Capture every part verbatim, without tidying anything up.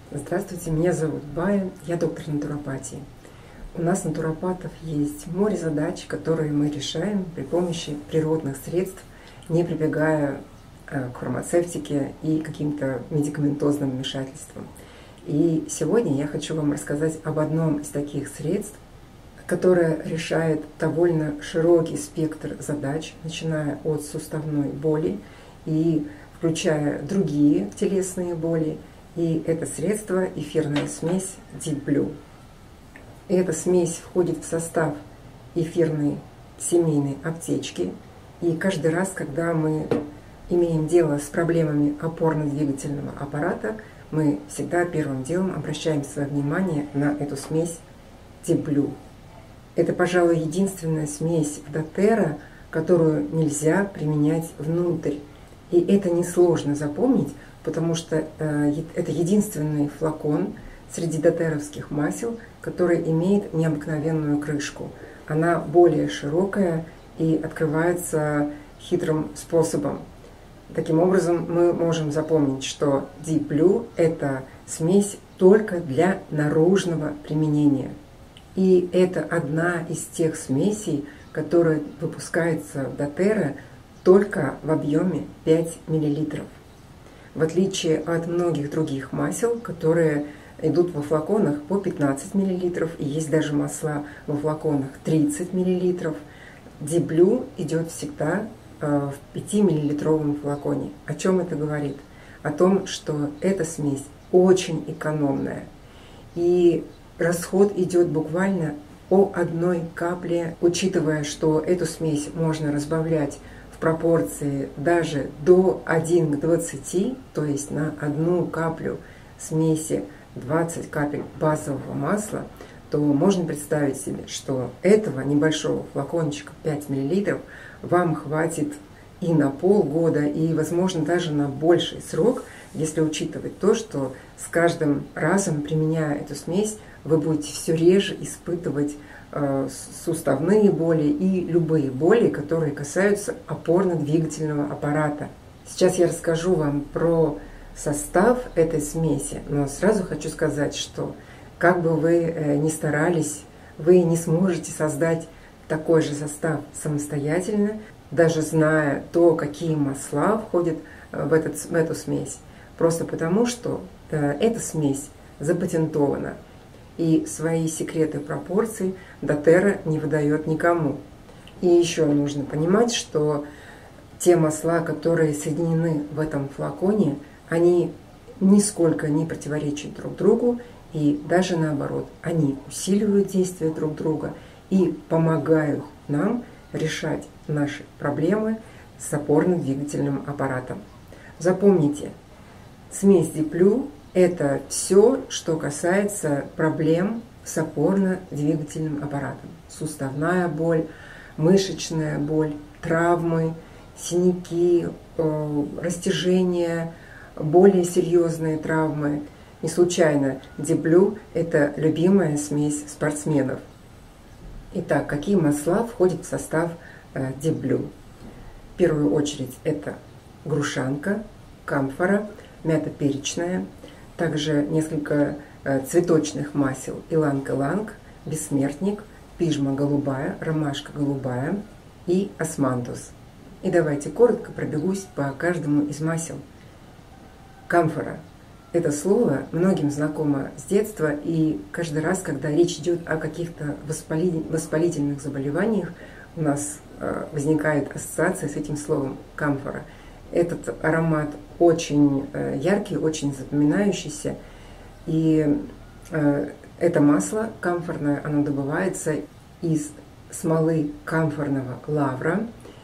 Здравствуйте, меня зовут Бая, я доктор натуропатии. У нас, натуропатов, есть море задач, которые мы решаем при помощи природных средств, не прибегая к фармацевтике и каким-то медикаментозным вмешательствам. И сегодня я хочу вам рассказать об одном из таких средств, которое решает довольно широкий спектр задач, начиная от суставной боли и включая другие телесные боли. И это средство – эфирная смесь Deep Blue. Эта смесь входит в состав эфирной семейной аптечки. И каждый раз, когда мы имеем дело с проблемами опорно-двигательного аппарата, мы всегда первым делом обращаем свое внимание на эту смесь Deep Blue. Это, пожалуй, единственная смесь доTERRA, которую нельзя применять внутрь. И это несложно запомнить, потому что э, это единственный флакон среди дотеровских масел, который имеет необыкновенную крышку. Она более широкая и открывается хитрым способом. Таким образом, мы можем запомнить, что Deep Blue – это смесь только для наружного применения. И это одна из тех смесей, которая выпускается в доTERRA только в объеме пять миллилитров. В отличие от многих других масел, которые идут во флаконах по пятнадцать миллилитров, и есть даже масла во флаконах тридцать миллилитров, Deep Blue идет всегда в пятимиллилитровом флаконе. О чем это говорит? О том, что эта смесь очень экономная. И расход идет буквально о одной капле, учитывая, что эту смесь можно разбавлять в пропорции даже до один к двадцати, то есть на одну каплю смеси двадцать капель базового масла, то можно представить себе, что этого небольшого флакончика пять миллилитров вам хватит и на полгода, и, возможно, даже на больший срок, если учитывать то, что с каждым разом, применяя эту смесь, вы будете все реже испытывать э, суставные боли и любые боли, которые касаются опорно-двигательного аппарата. Сейчас я расскажу вам про состав этой смеси, но сразу хочу сказать, что как бы вы э, ни старались, вы не сможете создать такой же состав самостоятельно, даже зная то, какие масла входят в, этот, в эту смесь, просто потому что э, эта смесь запатентована. И свои секреты пропорций доTERRA не выдает никому. И еще нужно понимать, что те масла, которые соединены в этом флаконе, они нисколько не противоречат друг другу, и даже наоборот, они усиливают действие друг друга и помогают нам решать наши проблемы с опорно-двигательным аппаратом. Запомните, смесь Deep Blue – это все, что касается проблем с опорно-двигательным аппаратом. Суставная боль, мышечная боль, травмы, синяки, растяжения, более серьезные травмы. Не случайно Deep Blue – это любимая смесь спортсменов. Итак, какие масла входят в состав Deep Blue? В первую очередь это грушанка, камфора, мята перечная, также несколько цветочных масел: иланг-иланг, бессмертник, пижма голубая, ромашка голубая и османтус. И давайте коротко пробегусь по каждому из масел. Камфора. Это слово многим знакомо с детства, и каждый раз, когда речь идет о каких-то воспалительных заболеваниях, у нас возникает ассоциация с этим словом камфора. Этот аромат очень яркий, очень запоминающийся, и это масло камфорное, оно добывается из смолы камфорного лавра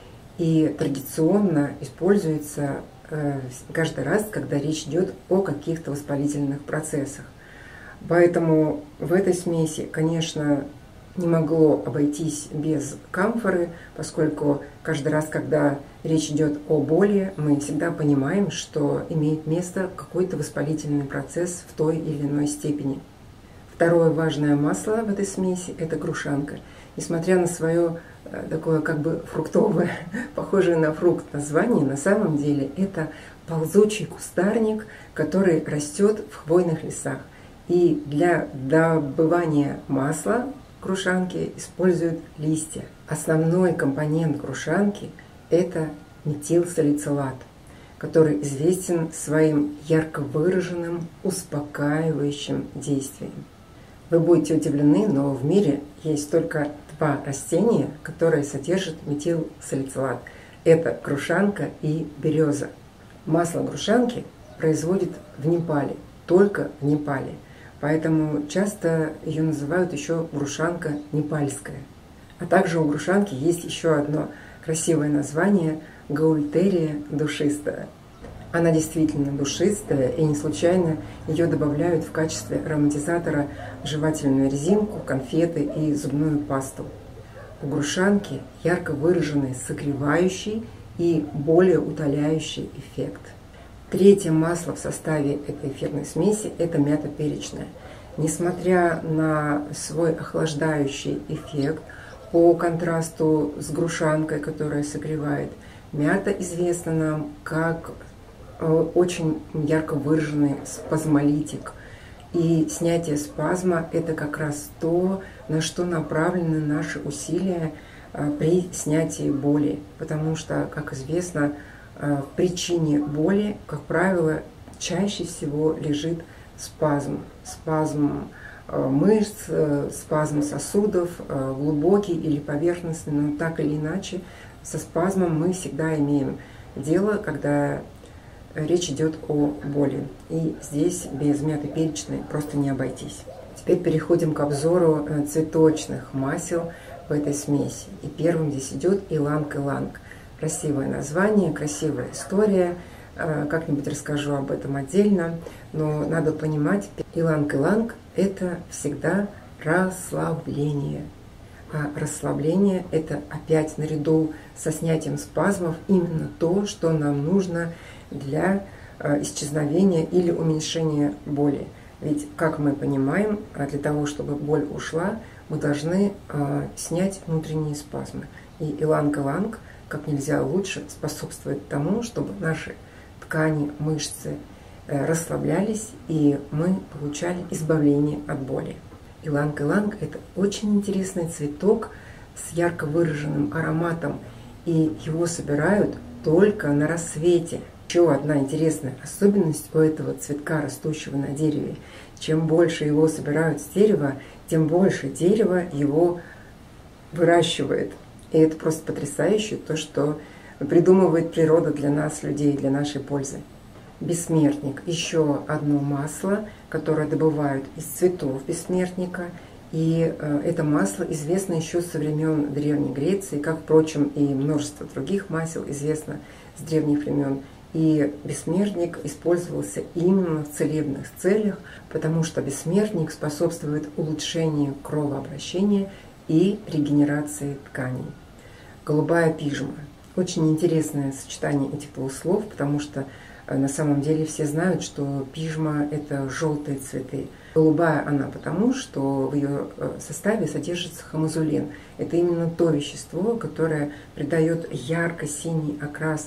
и традиционно используется каждый раз, когда речь идет о каких-то воспалительных процессах. Поэтому в этой смеси, конечно, не могло обойтись без камфоры, поскольку каждый раз, когда речь идет о боли, мы всегда понимаем, что имеет место какой-то воспалительный процесс в той или иной степени. Второе важное масло в этой смеси – это грушанка. Несмотря на свое такое как бы фруктовое, похожее на фрукт название, на самом деле это ползучий кустарник, который растет в хвойных лесах. И для добывания масла грушанки используют листья. Основной компонент грушанки – это метилсалицилат, который известен своим ярко выраженным успокаивающим действием. Вы будете удивлены, но в мире есть только два растения, которые содержат метилсалицилат. Это грушанка и береза. Масло грушанки производят в Непале, только в Непале. Поэтому часто ее называют еще грушанка непальская. А также у грушанки есть еще одно красивое название – гаультерия душистая. Она действительно душистая, и не случайно ее добавляют в качестве ароматизатора в жевательную резинку, конфеты и зубную пасту. У грушанки ярко выраженный согревающий и более утоляющий эффект. Третье масло в составе этой эфирной смеси – это мята перечная. Несмотря на свой охлаждающий эффект, по контрасту с грушанкой, которая согревает, мята известна нам как очень ярко выраженный спазмолитик. И снятие спазма – это как раз то, на что направлены наши усилия при снятии боли. Потому что, как известно, в причине боли, как правило, чаще всего лежит спазм. Спазм мышц, спазм сосудов, глубокий или поверхностный, но так или иначе со спазмом мы всегда имеем дело, когда речь идет о боли. И здесь без мяты перечной просто не обойтись. Теперь переходим к обзору цветочных масел в этой смеси. И первым здесь идет иланг-иланг. Красивое название, красивая история. Как-нибудь расскажу об этом отдельно. Но надо понимать, иланг-иланг – это всегда расслабление. А расслабление – это опять наряду со снятием спазмов именно то, что нам нужно для исчезновения или уменьшения боли. Ведь, как мы понимаем, для того, чтобы боль ушла, мы должны снять внутренние спазмы. И иланг-иланг как нельзя лучше способствует тому, чтобы наши ткани, мышцы расслаблялись, и мы получали избавление от боли. Иланг-иланг – это очень интересный цветок с ярко выраженным ароматом, и его собирают только на рассвете. Еще одна интересная особенность у этого цветка, растущего на дереве. Чем больше его собирают с дерева, тем больше дерево его выращивает. И это просто потрясающе, то, что придумывает природа для нас, людей, для нашей пользы. Бессмертник – еще одно масло, которое добывают из цветов бессмертника. И это масло известно еще со времен Древней Греции, как, впрочем, и множество других масел известно с древних времен. И бессмертник использовался именно в целебных целях, потому что бессмертник способствует улучшению кровообращения и регенерации тканей. Голубая пижма. Очень интересное сочетание этих двух слов, потому что на самом деле все знают, что пижма – это желтые цветы. Голубая она потому, что в ее составе содержится хамазулин. Это именно то вещество, которое придает ярко-синий окрас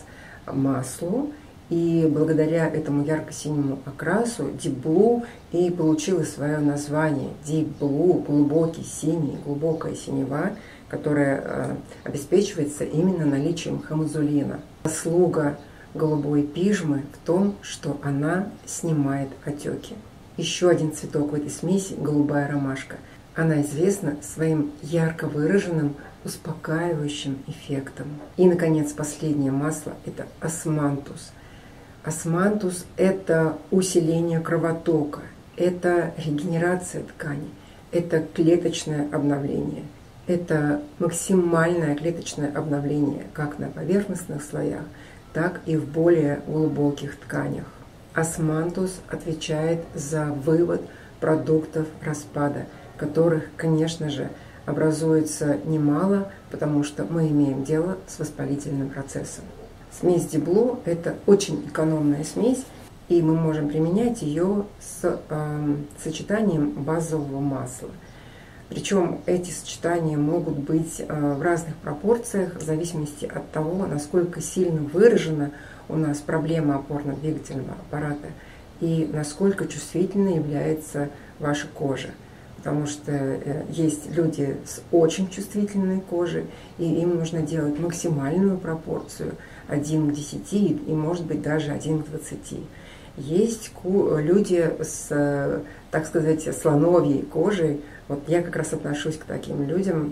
маслу, и благодаря этому ярко-синему окрасу Deep Blue и получила свое название. Deep Blue – глубокий синий, глубокая синева, которая обеспечивается именно наличием хамазулина. Заслуга голубой пижмы в том, что она снимает отеки. Еще один цветок в этой смеси – голубая ромашка. Она известна своим ярко выраженным успокаивающим эффектом. И, наконец, последнее масло – это османтус. Османтус – это усиление кровотока, это регенерация тканей, это клеточное обновление. Это максимальное клеточное обновление как на поверхностных слоях, так и в более глубоких тканях. Османтус отвечает за вывод продуктов распада, которых, конечно же, образуется немало, потому что мы имеем дело с воспалительным процессом. Смесь Deep Blue – это очень экономная смесь, и мы можем применять ее с э, сочетанием базового масла. Причем эти сочетания могут быть в разных пропорциях в зависимости от того, насколько сильно выражена у нас проблема опорно-двигательного аппарата и насколько чувствительной является ваша кожа. Потому что есть люди с очень чувствительной кожей, и им нужно делать максимальную пропорцию один к десяти и, может быть, даже один к двадцати. Есть люди с, так сказать, слоновьей кожей. Вот я как раз отношусь к таким людям.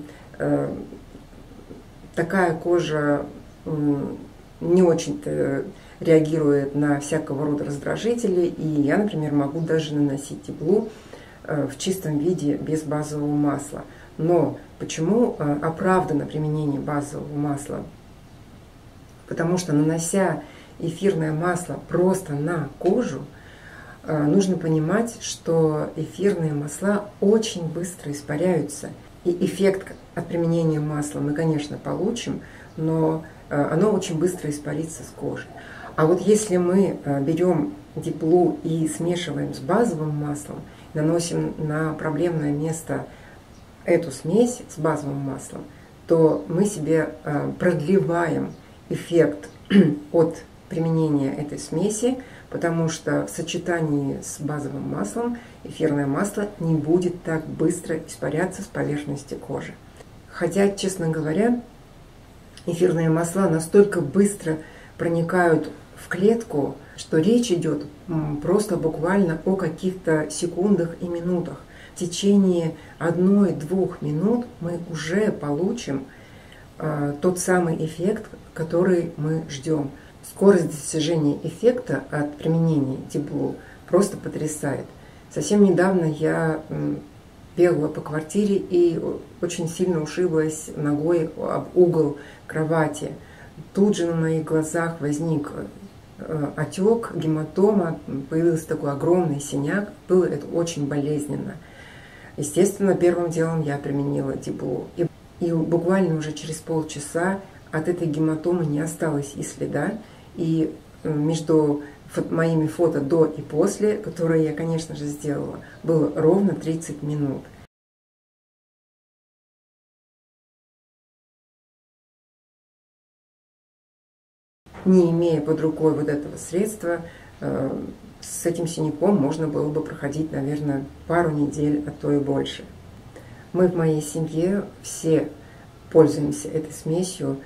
Такая кожа не очень-то реагирует на всякого рода раздражители, и я, например, могу даже наносить теплу в чистом виде без базового масла. Но почему оправдано применение базового масла? Потому что, нанося эфирное масло просто на кожу, нужно понимать, что эфирные масла очень быстро испаряются. И эффект от применения масла мы, конечно, получим, но оно очень быстро испарится с кожи. А вот если мы берем теплу и смешиваем с базовым маслом, наносим на проблемное место эту смесь с базовым маслом, то мы себе продлеваем эффект от применения этой смеси, потому что в сочетании с базовым маслом эфирное масло не будет так быстро испаряться с поверхности кожи. Хотя, честно говоря, эфирные масла настолько быстро проникают в клетку, что речь идет просто буквально о каких-то секундах и минутах. В течение одной-двух минут мы уже получим э, тот самый эффект, который мы ждем. Скорость достижения эффекта от применения теплу просто потрясает. Совсем недавно я бегала по квартире и очень сильно ушиблась ногой об угол кровати. Тут же на моих глазах возник отек, гематома, появился такой огромный синяк. Было это очень болезненно. Естественно, первым делом я применила тепло. И, и буквально уже через полчаса от этой гематомы не осталось и следа. И между моими фото до и после, которые я, конечно же, сделала, было ровно тридцать минут. Не имея под рукой вот этого средства, с этим синяком можно было бы проходить, наверное, пару недель, а то и больше. Мы в моей семье все пользуемся этой смесью.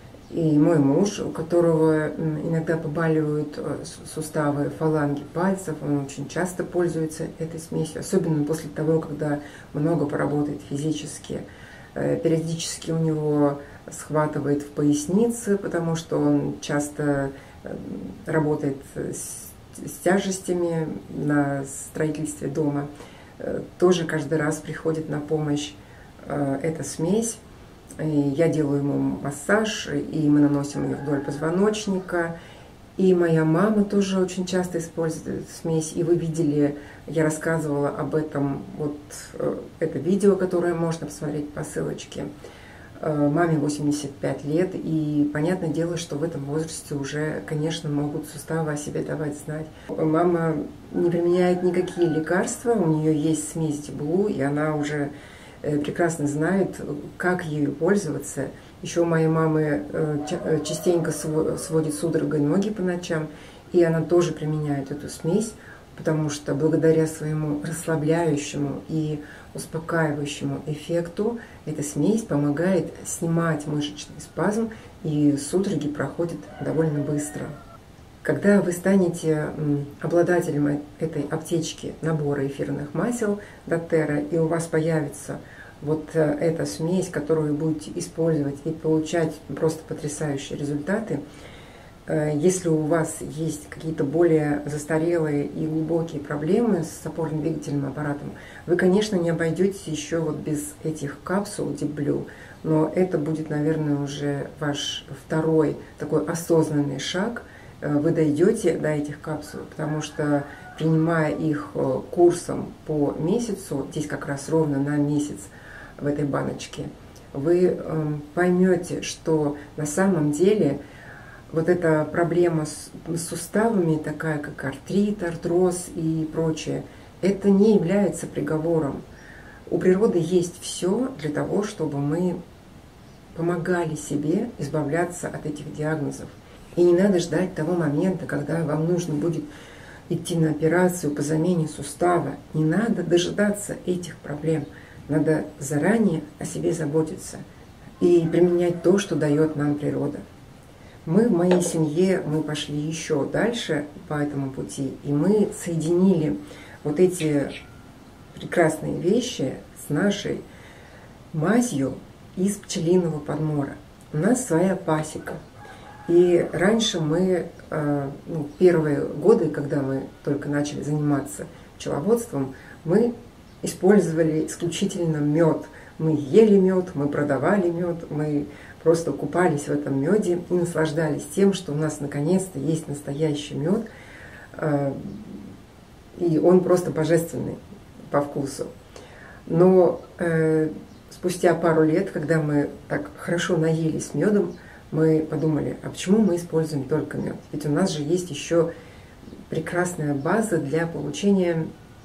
И мой муж, у которого иногда побаливают суставы, фаланги пальцев, он очень часто пользуется этой смесью, особенно после того, когда много поработает физически. Периодически у него схватывает в пояснице, потому что он часто работает с, с тяжестями на строительстве дома. Тоже каждый раз приходит на помощь эта смесь. Я делаю ему массаж, и мы наносим ее вдоль позвоночника. И моя мама тоже очень часто использует смесь. И вы видели, я рассказывала об этом, вот это видео, которое можно посмотреть по ссылочке. Маме восемьдесят пять лет, и понятное дело, что в этом возрасте уже, конечно, могут суставы о себе давать знать. Мама не применяет никакие лекарства, у нее есть смесь Диблу, и она уже прекрасно знает, как ею пользоваться. Еще у моей мамы частенько сводит судорогой ноги по ночам, и она тоже применяет эту смесь, потому что благодаря своему расслабляющему и успокаивающему эффекту эта смесь помогает снимать мышечный спазм, и судороги проходят довольно быстро. Когда вы станете обладателем этой аптечки набора эфирных масел доTERRA, и у вас появится вот эта смесь, которую вы будете использовать и получать просто потрясающие результаты, если у вас есть какие-то более застарелые и глубокие проблемы с опорно-двигательным аппаратом, вы, конечно, не обойдетесь еще вот без этих капсул Deep Blue, но это будет, наверное, уже ваш второй такой осознанный шаг. Вы дойдете до этих капсул, потому что, принимая их курсом по месяцу, здесь как раз ровно на месяц в этой баночке, вы поймете, что на самом деле вот эта проблема с суставами, такая как артрит, артроз и прочее, это не является приговором. У природы есть все для того, чтобы мы помогали себе избавляться от этих диагнозов. И не надо ждать того момента, когда вам нужно будет идти на операцию по замене сустава. Не надо дожидаться этих проблем. Надо заранее о себе заботиться и применять то, что дает нам природа. Мы в моей семье, мы пошли еще дальше по этому пути, и мы соединили вот эти прекрасные вещи с нашей мазью из пчелиного подмора. У нас своя пасека. И раньше мы, ну, первые годы, когда мы только начали заниматься пчеловодством, мы использовали исключительно мед. Мы ели мед, мы продавали мед, мы просто купались в этом меде и наслаждались тем, что у нас наконец-то есть настоящий мед, и он просто божественный по вкусу. Но э, спустя пару лет, когда мы так хорошо наелись медом, мы подумали, а почему мы используем только мед? Ведь у нас же есть еще прекрасная база для получения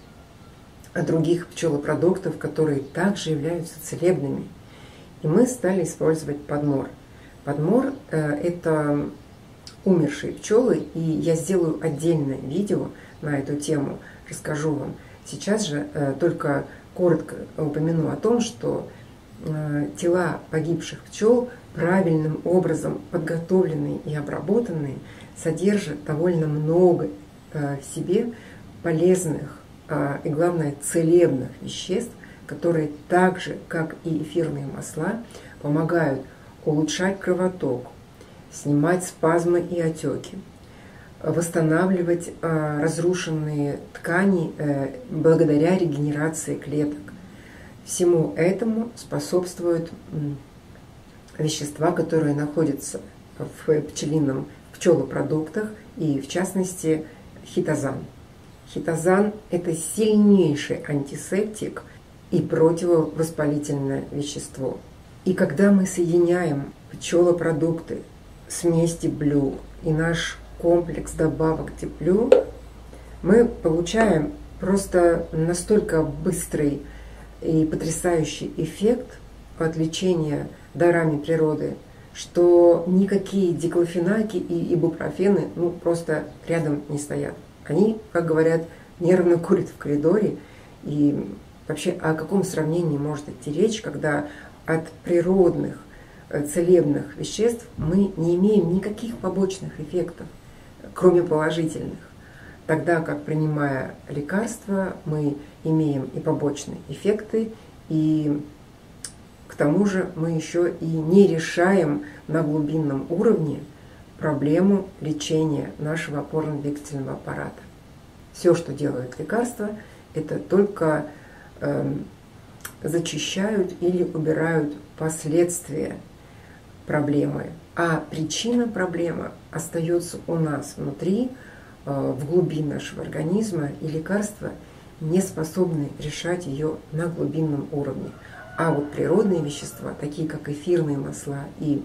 других пчелопродуктов, которые также являются целебными. И мы стали использовать подмор. Подмор э, – это умершие пчелы, и я сделаю отдельное видео на эту тему, расскажу вам. Сейчас же э, только коротко упомяну о том, что э, тела погибших пчел, правильным образом подготовленные и обработанные, содержат довольно много э, в себе полезных э, и, главное, целебных веществ, которые так же, как и эфирные масла, помогают улучшать кровоток, снимать спазмы и отеки, восстанавливать э, разрушенные ткани э, благодаря регенерации клеток. Всему этому способствуют э, вещества, которые находятся в пчелином в пчелопродуктах, и в частности хитозан. Хитозан – это сильнейший антисептик и противовоспалительное вещество. И когда мы соединяем пчелопродукты, смесь Диплю и наш комплекс добавок Диплю, мы получаем просто настолько быстрый и потрясающий эффект от лечения дарами природы, что никакие диклофенаки и ибупрофены ну, просто рядом не стоят. Они, как говорят, нервно курят в коридоре. И вообще о каком сравнении может идти речь, когда от природных целебных веществ мы не имеем никаких побочных эффектов, кроме положительных. Тогда как, принимая лекарства, мы имеем и побочные эффекты, и к тому же мы еще и не решаем на глубинном уровне проблему лечения нашего опорно-двигательного аппарата. Все, что делают лекарства, это только э, зачищают или убирают последствия проблемы, а причина проблемы остается у нас внутри, э, в глубине нашего организма, и лекарства не способны решать ее на глубинном уровне. А вот природные вещества, такие как эфирные масла и,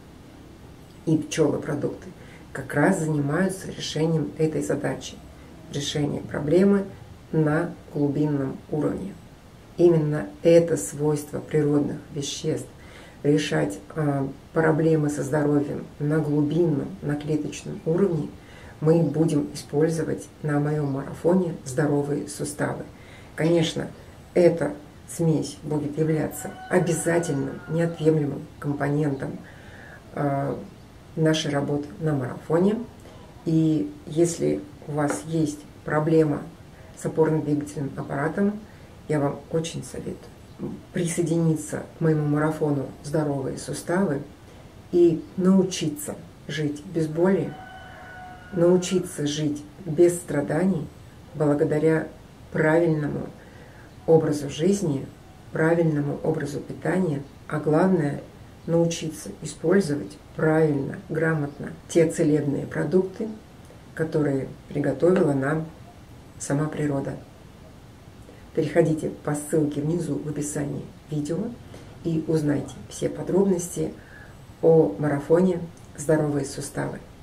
и пчелопродукты, как раз занимаются решением этой задачи, решением проблемы на глубинном уровне. Именно это свойство природных веществ решать э, проблемы со здоровьем на глубинном, на клеточном уровне мы будем использовать на моем марафоне «Здоровые суставы». Конечно, эта смесь будет являться обязательным, неотъемлемым компонентом э, нашей работы на марафоне. И если у вас есть проблема с опорно-двигательным аппаратом, я вам очень советую присоединиться к моему марафону «Здоровые суставы» и научиться жить без боли, научиться жить без страданий благодаря правильному образу жизни, правильному образу питания, а главное – научиться использовать правильно, грамотно те целебные продукты, которые приготовила нам сама природа. Переходите по ссылке внизу в описании видео и узнайте все подробности о марафоне «Здоровые суставы».